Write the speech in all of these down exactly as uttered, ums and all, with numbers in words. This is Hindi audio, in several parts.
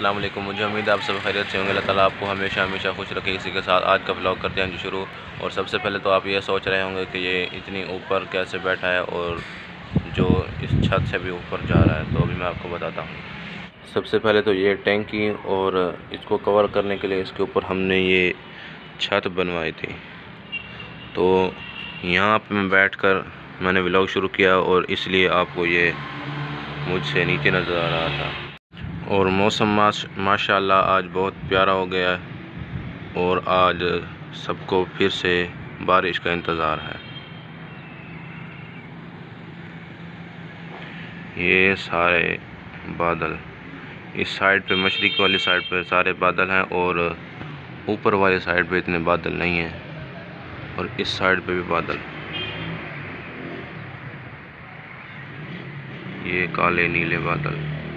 अस्सलाम वालेकुम। मुझे उम्मीद है आप सब खैरियत से होंगे। अल्लाह ताला आपको हमेशा हमेशा खुश रखे। इसी के साथ आज का व्लॉग करते हैं जो शुरू। और सबसे पहले तो आप ये सोच रहे होंगे कि ये इतनी ऊपर कैसे बैठा है और जो इस छत से भी ऊपर जा रहा है, तो अभी मैं आपको बताता हूँ। सबसे पहले तो ये टैंकी और इसको कवर करने के लिए इसके ऊपर हमने ये छत बनवाई थी। तो यहाँ पर मैं बैठ कर मैंने व्लॉग शुरू किया और इसलिए आपको ये मुझसे नीचे नज़र आ रहा था। और मौसम माश माशाल्लाह आज बहुत प्यारा हो गया है और आज सबको फिर से बारिश का इंतज़ार है। ये सारे बादल इस साइड पे, मशरिक वाली साइड पे सारे बादल हैं और ऊपर वाली साइड पे इतने बादल नहीं हैं और इस साइड पे भी बादल। ये काले नीले बादल।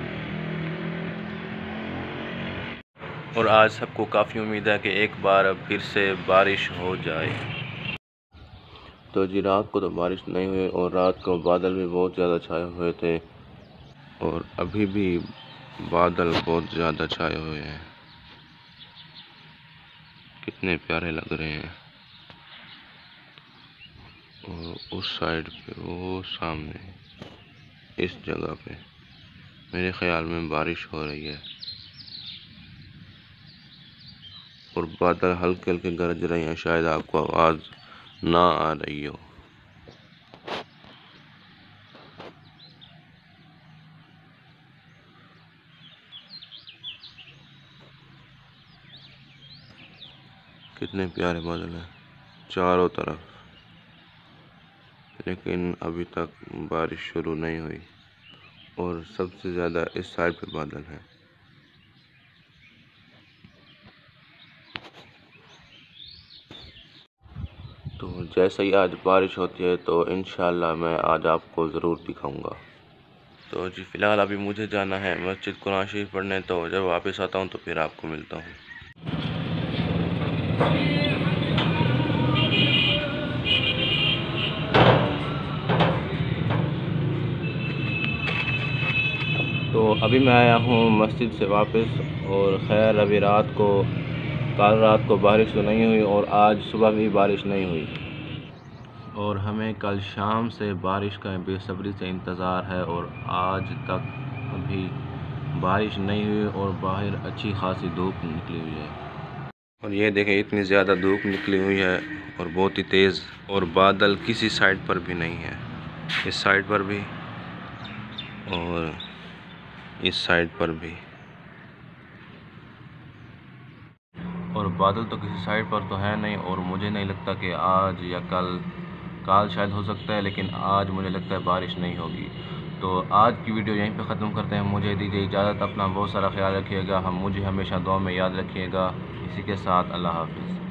और आज सबको काफ़ी उम्मीद है कि एक बार फिर से बारिश हो जाए। तो जी रात को तो बारिश नहीं हुई और रात को बादल भी बहुत ज़्यादा छाए हुए थे और अभी भी बादल बहुत ज़्यादा छाए हुए हैं। कितने प्यारे लग रहे हैं। और उस साइड पे, वो सामने इस जगह पे मेरे ख्याल में बारिश हो रही है और बादल हल्के हल्के गरज रहे हैं। शायद आपको आवाज़ ना आ रही हो। कितने प्यारे बादल हैं चारों तरफ, लेकिन अभी तक बारिश शुरू नहीं हुई और सबसे ज़्यादा इस साइड पे बादल हैं। तो जैसे ही आज बारिश होती है तो इंशाल्लाह मैं आज आपको ज़रूर दिखाऊंगा। तो जी फ़िलहाल अभी मुझे जाना है मस्जिद कुरान शरीफ पढ़ने, तो जब वापस आता हूँ तो फिर आपको मिलता हूँ। तो अभी मैं आया हूँ मस्जिद से वापस और ख़ैर अभी रात को, कल रात को बारिश तो नहीं हुई और आज सुबह भी बारिश नहीं हुई और हमें कल शाम से बारिश का बेसब्री से इंतज़ार है और आज तक अभी बारिश नहीं हुई और बाहर अच्छी खासी धूप निकली हुई है। और ये देखें इतनी ज़्यादा धूप निकली हुई है और बहुत ही तेज़, और बादल किसी साइड पर भी नहीं है, इस साइड पर भी और इस साइड पर भी। और बादल तो किसी साइड पर तो है नहीं और मुझे नहीं लगता कि आज या कल, कल शायद हो सकता है, लेकिन आज मुझे लगता है बारिश नहीं होगी। तो आज की वीडियो यहीं पे ख़त्म करते हैं। मुझे दीजिए इजाज़त। अपना बहुत सारा ख्याल रखिएगा। हम मुझे हमेशा दुआ में याद रखिएगा। इसी के साथ अल्लाह हाफ़िज़।